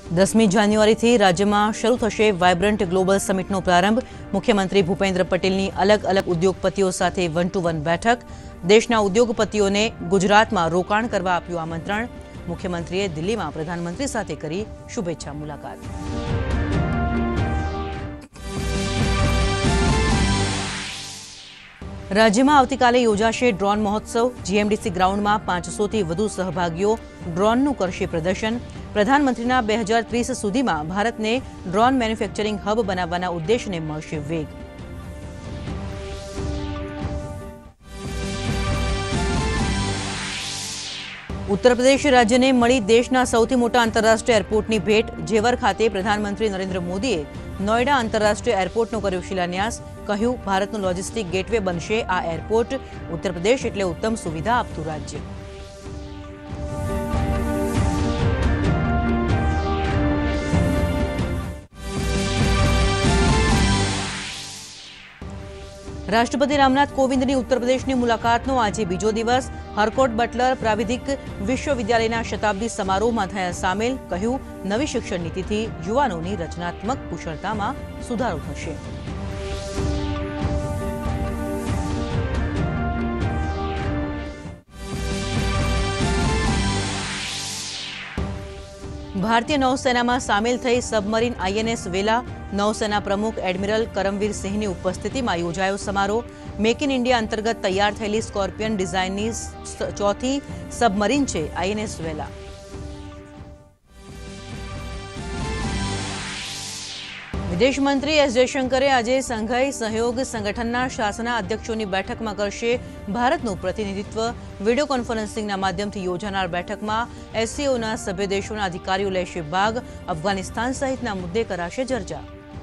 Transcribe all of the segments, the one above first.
10મી જાન્યુઆરીથી રાજ્યમાં શરૂ થશે વાઇબ્રન્ટ ગ્લોબલ સમિટનો પ્રારંભ। મુખ્યમંત્રી ભૂપેન્દ્ર પટેલની અલગ અલગ ઉદ્યોગપતિઓ સાથે 1-to-1 બેઠક। દેશના ઉદ્યોગપતિઓને ગુજરાતમાં રોકાણ કરવા આપ્યું આમંત્રણ। મુખ્યમંત્રીએ દિલ્હીમાં પ્રધાનમંત્રી સાથે કરી શુભેચ્છા મુલાકાત। राज्य में आवतीकाले योजाशे ड्रोन महोत्सव। जीएमडीसी ग्राउंड में 500 थी वधु सहभागीओ ड्रोननु करशे प्रदर्शन। प्रधानमंत्रीना 2030 सुधी में भारत ने ड्रोन मैन्युफेक्चरिंग हब बनाववाना उद्देश्यने मळशे वेग। उत्तर प्रदेश राज्य ने मळी देशना सौथी मोटा आंतरराष्ट्रीय एरपोर्टनी भेट। जेवर खाते प्रधानमंत्री नरेंद्र मोदीए नोएडा आंतरराष्ट्रीय एरपोर्टनो कर्यो शिलान्यास। कह્યું ભારતનું લોજિસ્ટિક ગેટવે બનશે આ એરપોર્ટ। ઉત્તર પ્રદેશ એટલે ઉત્તમ સુવિધા આપતું રાજ્ય। राष्ट्रपति रामनाथ कोविंदनी उत्तर प्रदेशनी मुलाकातनो आजे बीजो दिवस। हरकोट बटलर प्राविधिक विश्वविद्यालयना शताब्दी समारोहमां थया सामेल। कह્યું नवी शिक्षण नीतिथी युवानोनी रचनात्मक कुशळतामां सुधारो थशे। भारतीय नौसेना में सामेल थई सबमरीन आईएनएस वेला। नौसेना प्रमुख एडमिरल करमवीर सिंहनी उपस्थिति में योजायो समारोह। मेक इन इंडिया अंतर्गत तैयार थयेली स्कॉर्पियन डिजाइननी चौथी सबमरीन छे आईएनएस वेला। विदेश मंत्री एस जयशंकरे आज संघाई सहयोग संगठनना शासना अध्यक्षोनी बैठक में करशे भारतનું प्रतिनिधित्व। वीडियो कॉन्फरन्सिंगना माध्यमथी योजानार बैठकमां एससीओना सभ्य देशोना अधिकारीओ लेशे भाग। अफगानिस्तान सहितना मुद्दे कराशे चर्चा।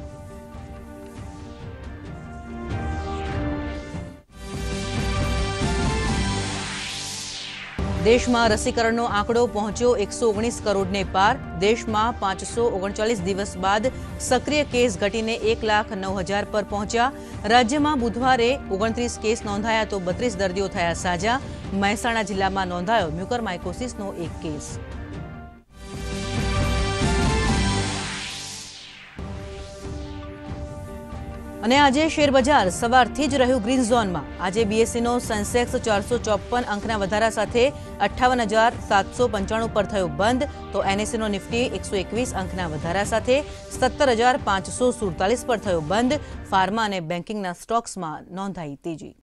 देश में रसीकरणનો आंकड़ो पहुंच्यो 119 करोड़ ने पार। देश में 539 दिवस बाद सक्रिय केस घटीने 1,09,000 पर पहुंचा। राज्य में बुधवारे 29 केस नोंधाया तो 32 दर्दीओ थया साजा। महेसाणा जिल्ला में नोंधायो म्यूकरमाइकोसिसनो एक केस। અને આજે શેરબજાર સવારથી જ રહ્યું ગ્રીન ઝોનમાં। આજે બીએસસીનો સેન્સેક્સ 454 અંકના વધારા સાથે 58,795 પર થયો બંધ, તો એનએસસીનો નિફ્ટી 121 અંકના વધારા સાથે 17,547 પર થયો બંધ। ફાર્મા અને બેન્કિંગના સ્ટોક્સમાં નોંધાઈ તેજી।